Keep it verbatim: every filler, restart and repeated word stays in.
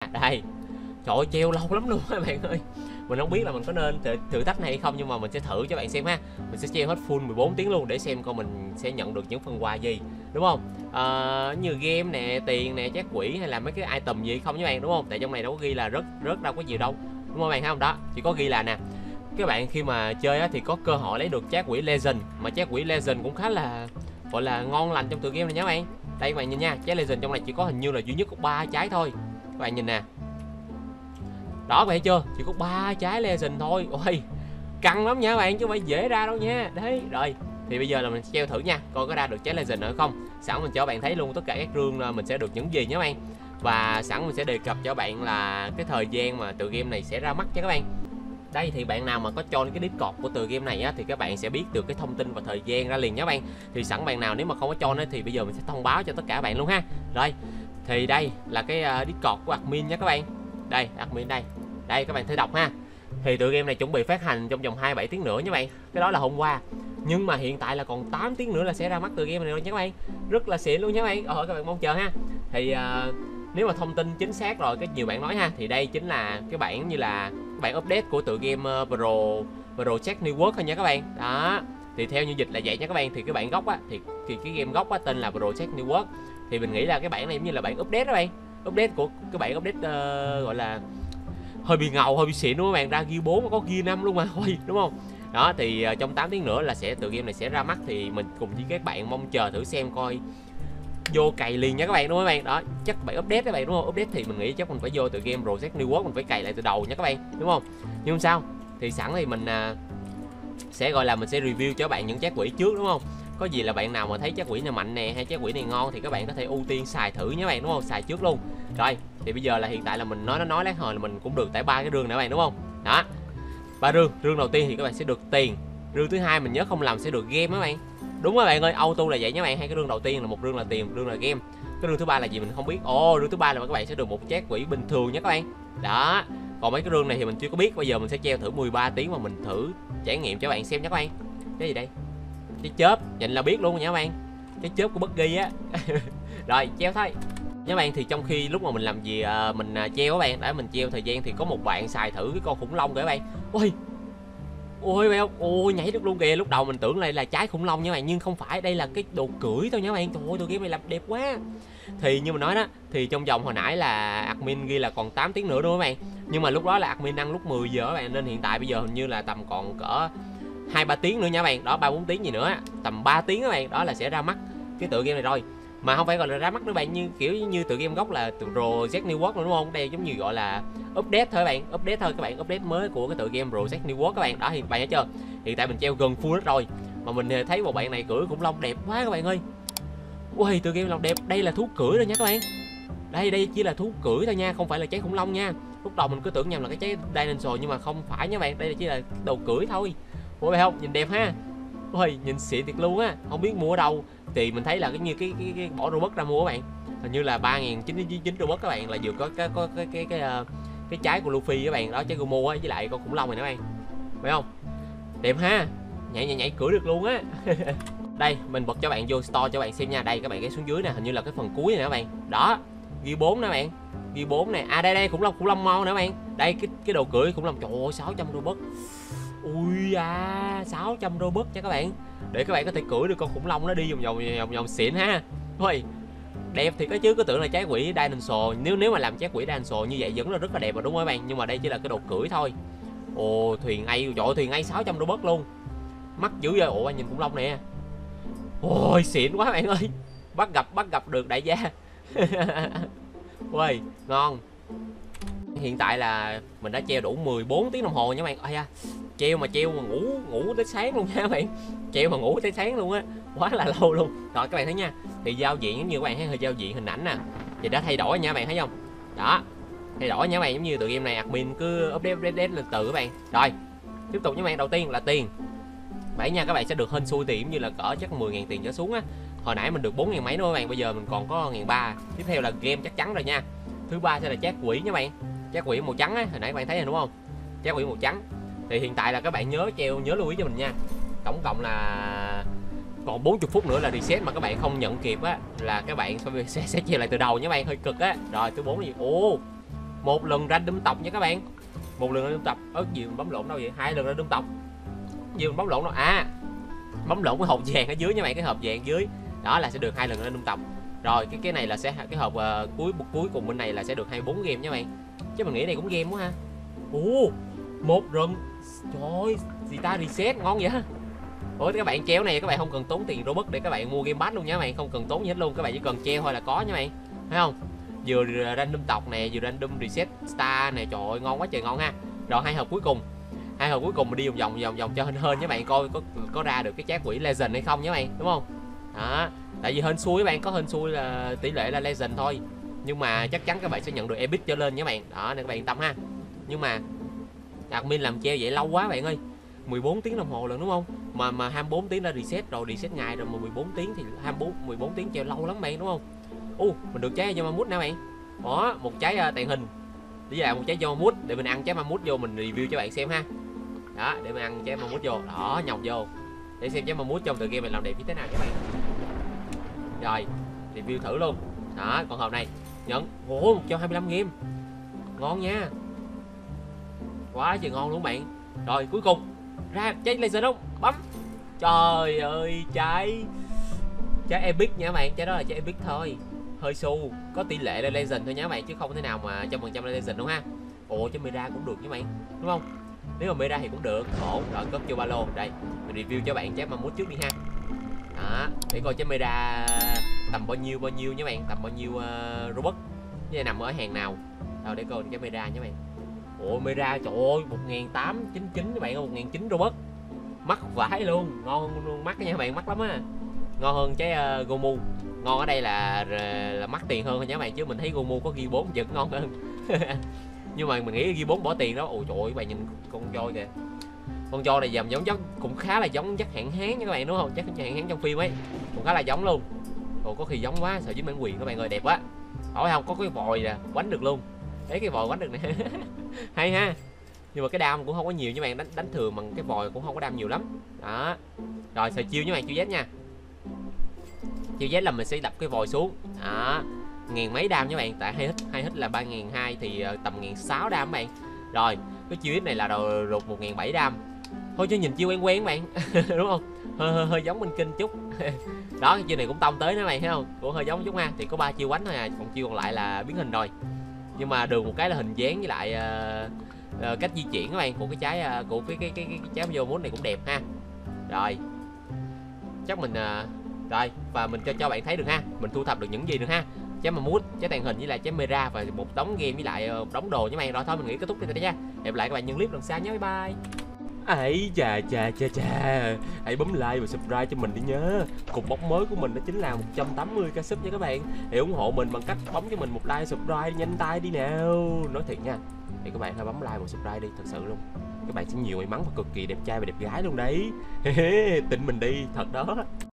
Đây, trời ơi, treo lâu lắm luôn các bạn ơi. Mình không biết là mình có nên thử, thử thách này hay không, nhưng mà mình sẽ thử cho bạn xem ha. Mình sẽ treo hết full mười bốn tiếng luôn để xem coi mình sẽ nhận được những phần quà gì, đúng không? À, như game nè, tiền nè, chát quỷ hay là mấy cái item gì không các bạn, đúng không? Tại trong này đâu có ghi là rất rất đâu có nhiều đâu, đúng không bạn? Không, đó chỉ có ghi là nè, các bạn khi mà chơi á, thì có cơ hội lấy được chát quỷ legend, mà chát quỷ legend cũng khá là gọi là ngon lành trong tựa game này nhé các bạn. Đây các bạn nhìn nha, chát legend trong này chỉ có hình như là duy nhất có ba trái thôi, các bạn nhìn nè. Đó, bạn thấy chưa, chỉ có ba trái legend thôi. Ôi căng lắm nha các bạn, chứ không phải dễ ra đâu nha. Đấy, rồi thì bây giờ là mình sẽ treo thử nha, coi có ra được trái legend nữa không. Sẵn mình cho bạn thấy luôn tất cả các rương mình sẽ được những gì nhé các bạn. Và sẵn mình sẽ đề cập cho bạn là cái thời gian mà tựa game này sẽ ra mắt nha các bạn. Đây thì bạn nào mà có join cái Discord của tựa game này á, thì các bạn sẽ biết được cái thông tin và thời gian ra liền nhé các bạn. Thì sẵn bạn nào nếu mà không có join á, thì bây giờ mình sẽ thông báo cho tất cả các bạn luôn ha. Rồi thì đây là cái Discord của admin nha các bạn. Đây admin đây, đây các bạn thấy đọc ha. Thì tựa game này chuẩn bị phát hành trong vòng hai mươi bảy tiếng nữa nha bạn. Cái đó là hôm qua, nhưng mà hiện tại là còn tám tiếng nữa là sẽ ra mắt tựa game này rồi nha các bạn. Rất là xịn luôn nha các bạn. Ờ các bạn mong chờ ha. Thì uh, nếu mà thông tin chính xác rồi, cái nhiều bạn nói ha, thì đây chính là cái bản như là cái bản update của tựa game uh, Pro Project New World thôi nha các bạn. Đó, thì theo như dịch là vậy nha các bạn. Thì cái bản gốc á, thì, thì cái game gốc á tên là Project New World. Thì mình nghĩ là cái bản này giống như là bản update đó bạn. Update của cái bản update uh, gọi là hơi bị ngầu, hơi bị xịn đúng không các bạn, ra gear bốn có gear năm luôn mà thôi, đúng không? Đó thì uh, trong tám tiếng nữa là sẽ tựa game này sẽ ra mắt, thì mình cùng với các bạn mong chờ thử xem coi, vô cày liền nha các bạn, đúng không các bạn? Đó, chắc phải update các bạn, đúng không? Update thì mình nghĩ chắc mình phải vô tựa game Project New World, mình phải cày lại từ đầu nha các bạn, đúng không? Nhưng không sao, thì sẵn thì mình uh, sẽ gọi là mình sẽ review cho các bạn những chát quỷ trước, đúng không? Có gì là bạn nào mà thấy chát quỷ này mạnh nè hay chát quỷ này ngon thì các bạn có thể ưu tiên xài thử nha các bạn, đúng không? Xài trước luôn. Rồi thì bây giờ là hiện tại là mình nói nó nói lát hồi là mình cũng được tại ba cái rương nữa các bạn, đúng không? Đó, ba rương. Rương đầu tiên thì các bạn sẽ được tiền, rương thứ hai mình nhớ không làm sẽ được game các bạn. Đúng các bạn ơi, auto là vậy nha các bạn. Hai cái rương đầu tiên là một rương là tiền, một rương là game. Cái rương thứ ba là gì mình không biết. Ồ, oh, rương thứ ba là các bạn sẽ được một chát quỷ bình thường nha các bạn. Đó, còn mấy cái rương này thì mình chưa có biết. Bây giờ mình sẽ treo thử mười ba tiếng mà mình thử trải nghiệm cho các bạn xem nha các bạn. Cái gì đây? Cái chớp, nhìn là biết luôn nha các bạn. Cái chớp của Buggy á. Rồi, treo thôi các bạn. Thì trong khi lúc mà mình làm gì à, mình à, treo các bạn, để mình treo thời gian thì có một bạn xài thử cái con khủng long kìa các bạn. Ôi, ôi bạn, ôi nhảy được luôn kìa. Lúc đầu mình tưởng đây là trái khủng long nha các bạn, nhưng không phải, đây là cái đồ cưỡi thôi nha các bạn. Trời ơi, tựa game này làm đẹp quá. Thì như mình nói đó, thì trong vòng hồi nãy là admin ghi là còn tám tiếng nữa đúng không các bạn, nhưng mà lúc đó là admin đăng lúc mười giờ các bạn, nên hiện tại bây giờ hình như là tầm còn cỡ hai ba tiếng nữa nha các bạn. Đó, ba bốn tiếng gì nữa, tầm ba tiếng các bạn, đó là sẽ ra mắt cái tựa game này rồi. Mà không phải gọi là ra mắt nữa bạn, như kiểu như tựa game gốc là Project New World đúng không? Đây giống như gọi là update thôi các bạn, update thôi các bạn, update mới của cái tựa game Project New World các bạn. Đó thì bạn thấy chưa? Hiện tại mình treo gần full hết rồi, mà mình thấy một bạn này cưỡi khủng long đẹp quá các bạn ơi. Ui, tựa game lòng đẹp. Đây là thú cưỡi rồi nha các bạn. Đây đây chỉ là thú cưỡi thôi nha, không phải là trái khủng long nha. Lúc đầu mình cứ tưởng nhầm là cái trái dinosaur, nhưng mà không phải nha bạn, đây là chỉ là đồ cưỡi thôi. Ủa phải không? Nhìn đẹp ha. Ôi, nhìn xịn thiệt luôn á. Không biết mua ở đâu. Thì mình thấy là cái như cái cái, cái bỏ Robux ra mua các bạn. Hình như là ba nghìn chín trăm chín mươi chín Robux các bạn, là vừa có cái có cái cái cái cái, cái trái của Luffy các bạn, đó trái Gumo á, với lại con khủng long này các bạn. Phải không? Đẹp ha. Nhảy nhảy nhảy cưỡi được luôn á. Đây, mình bật cho bạn vô store cho bạn xem nha. Đây các bạn ghé xuống dưới nè, hình như là cái phần cuối này các bạn. Đó, ghi bốn nè bạn. Ghi bốn nè. À đây đây, khủng long khủng long mau nè các bạn. Đây cái cái đồ cưỡi khủng long, trời ơi sáu trăm Robux. Ui à, sáu trăm Robux nha các bạn. Để các bạn có thể cưỡi được con khủng long nó đi vòng vòng vòng vòng xịn ha. Ôi, đẹp thì có chứ, có tưởng là trái quỷ dinosaur. Nếu nếu mà làm trái quỷ dinosaur như vậy vẫn là rất là đẹp rồi đúng không các bạn? Nhưng mà đây chỉ là cái đồ cưỡi thôi. Ồ, thuyền Ây, trời ơi, thuyền Ây sáu trăm Robux luôn. Mắc dữ vậy. Ủa nhìn khủng long nè. Ôi xịn quá bạn ơi. Bắt gặp bắt gặp được đại gia. Ôi ngon. Hiện tại là mình đã treo đủ mười bốn tiếng đồng hồ nha các bạn. Ôi da, treo mà treo mà ngủ ngủ tới sáng luôn nha các bạn. Treo mà ngủ tới sáng luôn á, quá là lâu luôn. Rồi các bạn thấy nha, thì giao diện giống như các bạn thấy, hơi giao diện hình ảnh nè thì đã thay đổi nha các bạn thấy không? Đó, thay đổi nha các bạn, giống như tựa game này admin cứ update update, update lên từ các bạn. Rồi tiếp tục nha các bạn. Đầu tiên là tiền. Vậy nha, các bạn sẽ được hên xui tiền như là cỡ chắc mười nghìn tiền trở xuống á. Hồi nãy mình được bốn nghìn mấy nữa các bạn, bây giờ mình còn có một nghìn ba trăm. Tiếp theo là game chắc chắn rồi nha. Thứ ba sẽ là chát quỷ nha các bạn. Chát quỷ màu trắng á, hồi nãy các bạn thấy rồi đúng không? Chát quỷ màu trắng. Thì hiện tại là các bạn nhớ treo, nhớ lưu ý cho mình nha. Tổng cộng là còn bốn mươi phút nữa là reset, mà các bạn không nhận kịp á là các bạn sẽ sẽ treo lại từ đầu nha các bạn, hơi cực á. Rồi thứ bốn là gì? Ồ, Một lần random tộc nha các bạn. Một lần random tộc. Ớt gì mình bấm lộn đâu vậy? Hai lần random tộc. Gì mình bấm lộn đâu? À, bấm lộn cái hộp vàng ở dưới nha bạn, cái hộp vàng dưới. Đó là sẽ được hai lần random tộc. Rồi cái cái này là sẽ cái hộp uh, cuối cuối cùng bên này là sẽ được hai mươi bốn game nha bạn. Chứ mình nghĩ này cũng game quá ha. Ồ, một rừng. Trời ơi, gì ta, reset ngon vậy. Ủa các bạn treo này các bạn không cần tốn tiền Robux để các bạn mua game pass luôn nha các bạn, không cần tốn gì hết luôn, các bạn chỉ cần treo thôi là có nha bạn. Thấy không? Vừa random tộc nè, vừa random reset star nè, trời ơi ngon quá trời ngon ha. Rồi hai hộp cuối cùng. Hai hộp cuối cùng mình đi vòng vòng vòng vòng cho hên hên nha bạn, coi có có ra được cái trái quỷ legend hay không nha bạn, đúng không? Đó, tại vì hên xui các bạn, có hên xui là tỷ lệ là legend thôi. Nhưng mà chắc chắn các bạn sẽ nhận được epic trở lên nha bạn. Đó nên các bạn yên tâm ha. Nhưng mà admin làm treo vậy lâu quá bạn ơi. mười bốn tiếng đồng hồ lần đúng không? Mà mà hai mươi bốn tiếng đã reset rồi, reset ngày rồi, mà mười bốn tiếng thì hai mươi bốn mười bốn tiếng treo lâu lắm bạn đúng không? Ô, mình được trái cho mamut nè bạn. Đó, một trái uh, tàng hình. Với lại một trái cho mamut để mình ăn trái mamut vô mình review cho bạn xem ha. Đó, để mình ăn trái mamut vô. Đó, nhồng vô. Để xem trái mamut trong tựa game mình làm đẹp như thế nào các bạn. Rồi, review thử luôn. Đó, còn hộp này nhận. Ồ, một trăm hai mươi lăm game. Ngon nha. Quá trời ngon luôn bạn. Rồi, cuối cùng ra trái legend không? Bấm. Trời ơi, trái trái epic nha các bạn, trái đó là trái epic thôi. Hơi xu, có tỷ lệ là legend thôi nha các bạn, chứ không thể nào mà trăm phần trăm là legend đâu ha. Ồ, trái Mira cũng được nha bạn, đúng không? Nếu mà Mira thì cũng được. Ổn, rồi cất vô ba lô. Đây, mình review cho bạn trái mamut trước đi ha. Đó, để coi trái Mira tầm bao nhiêu bao nhiêu nha bạn, tầm bao nhiêu uh, Robux, với nằm ở hàng nào. Rồi để coi trái Mira nha bạn. Ồ, Mira trời ơi, một nghìn tám trăm chín mươi chín các bạn ơi, một nghìn chín trăm Robux. Mắc vãi luôn, ngon luôn, mắc nha các bạn, mắc lắm á. Ngon hơn trái uh, Gomu. Ngon ở đây là là mắc tiền hơn thôi nha các bạn, chứ mình thấy Gomu có ghi bốn vẫn ngon hơn. Nhưng mà mình nghĩ ghi bốn bỏ tiền đó. Ôi trời ơi, các bạn nhìn con voi kìa. Con voi này dầm giống giống cũng khá là giống chắc hạn hán nha các bạn, đúng không? Chắc hạn hán trong phim ấy. Cũng khá là giống luôn. Ồ, có khi giống quá, sợ dính bản quyền các bạn ơi, đẹp quá. Hỏi không, có cái vòi nè, quánh được luôn. Đấy, cái vòi quánh được nè. Hay ha. Nhưng mà cái đam cũng không có nhiều nha bạn, đánh đánh thường bằng cái vòi cũng không có đam nhiều lắm. Đó. Rồi sờ chiêu nha bạn, chiêu Z nha. Chiêu Z là mình sẽ đập cái vòi xuống. Đó. Ngàn mấy đam nha bạn, tại hai hit, hai hit là ba nghìn hai thì tầm ngàn sáu đam các bạn. Rồi, cái chiêu Z này là đầu rụt một nghìn bảy đam. Thôi chứ nhìn chiêu quen quen các bạn. Đúng không? Hơi, hơi hơi giống Minh Kinh chút. Đó, cái chiêu này cũng tông tới đó bạn thấy không? Cũng hơi giống chút ha. Thì có ba chiêu quánh thôi à, còn chiêu còn lại là biến hình rồi. Nhưng mà được một cái là hình dáng với lại uh, uh, cách di chuyển các bạn của cái trái uh, của cái cái cái, cái, cái trái vô mút này cũng đẹp ha. Rồi. Chắc mình uh, rồi và mình cho cho bạn thấy được ha, mình thu thập được những gì được ha. Trái mà mút, trái tàng hình với lại trái Mira và một đống game với lại một đống đồ nha bạn. Rồi thôi mình nghĩ kết thúc đây thôi nha. Hẹn lại các bạn những clip lần sau nhé, bye bye. Ấy chà chà chà chà, hãy bấm like và subscribe cho mình đi nhớ. Cục bóc mới của mình đó chính là một trăm tám mươi k sub nha các bạn. Hãy ủng hộ mình bằng cách bấm cho mình một like subscribe nhanh tay đi nào. Nói thiệt nha, thì các bạn hãy bấm like và subscribe đi, thật sự luôn. Các bạn sẽ nhiều may mắn và cực kỳ đẹp trai và đẹp gái luôn đấy. Tin mình đi, thật đó.